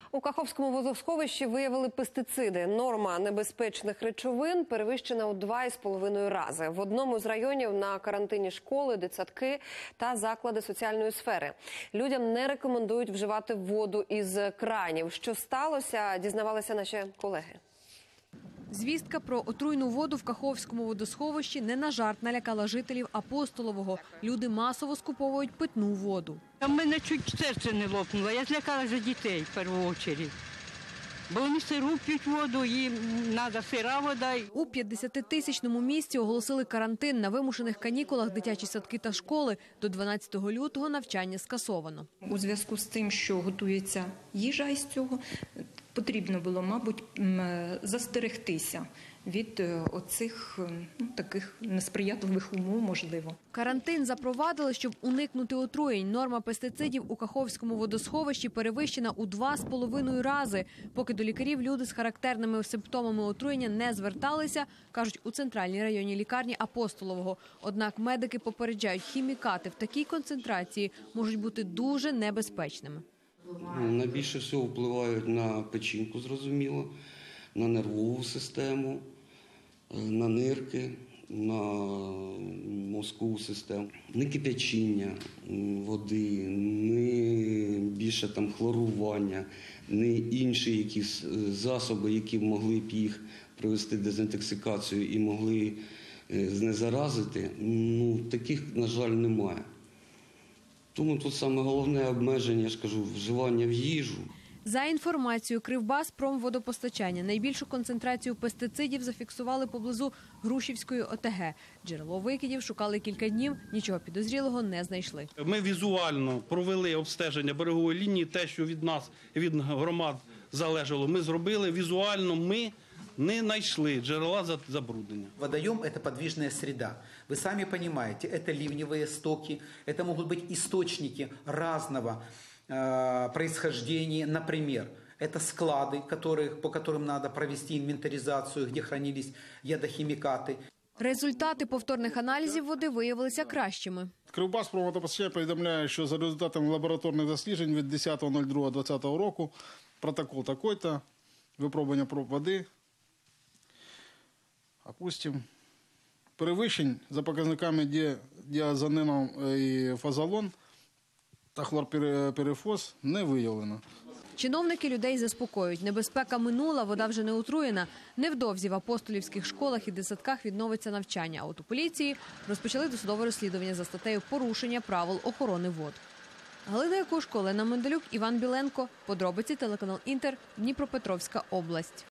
У Каховському водосховищі виявили пестициди. Норма небезпечних речовин перевищена у 2,5 рази. В одному з районів на карантині школи, дитсадки та заклади соціальної сфери. Людям не рекомендують вживати воду із кранів. Що сталося, дізнавалися наші колеги. Звістка про отруйну воду в Каховському водосховищі не на жарт налякала жителів Апостолового. Люди масово скуповують питну воду. У мене чуть серце не лопнуло. Я злякалася за дітей в першу чергу. Бо вони сиру п'ють воду, їм треба сира вода. У 50-тисячному місті оголосили карантин. На вимушених канікулах дитячі садки та школи. До 12 лютого навчання скасовано. У зв'язку з тим, що готується їжа із цього, потрібно було, мабуть, застерегтися від оцих таких несприятливих умов, можливо. Карантин запровадили, щоб уникнути отруєнь. Норма пестицидів у Каховському водосховищі перевищена у 2,5 рази. Поки до лікарів люди з характерними симптомами отруєння не зверталися, кажуть у центральній районній лікарні Апостолового. Однак медики попереджають, хімікати в такій концентрації можуть бути дуже небезпечними. Найбільше всього впливають на печінку, зрозуміло, на нервову систему, на нирки, на мозкову систему. Не кип'ячіння води, не більше там хлорування, не інші якісь засоби, які могли б їх привести в дезінтоксикацію і могли знезаразити, таких, на жаль, немає. Тому тут саме головне обмеження, я ж кажу, вживання в їжу. За інформацією Кривбаспромводопостачання, найбільшу концентрацію пестицидів зафіксували поблизу Грушівської ОТГ. Джерело викидів шукали кілька днів, нічого підозрілого не знайшли. Ми візуально провели обстеження берегової лінії, те, що від нас, від громад залежало, ми зробили. Візуально ми не знайшли джерела забруднення. Водоем – это подвижная среда. Вы сами понимаете, это ливневые стоки, это могут быть источники разного происхождения. Например, это склады, по которым надо провести инвентаризацию, где хранились ядохимикаты. Результати повторних аналізів води виявилися кращими. Кривбаспромводопостачання повідомляє, що за результатами лабораторних досліджень від 10.02.2020 року протокол такой-то, випробування проб води, опустим, перевищень за показниками діазонином і фазолон та хлорперифос не виявлено. Чиновники людей заспокоюють. Небезпека минула, вода вже не отруєна. Невдовзі в апостолівських школах і дитсадках відновиться навчання. А от у поліції розпочали досудове розслідування за статтею «Порушення правил охорони вод». Галина Якушко, Олена Менделюк, Іван Біленко. Подробиці, телеканал «Інтер», Дніпропетровська область.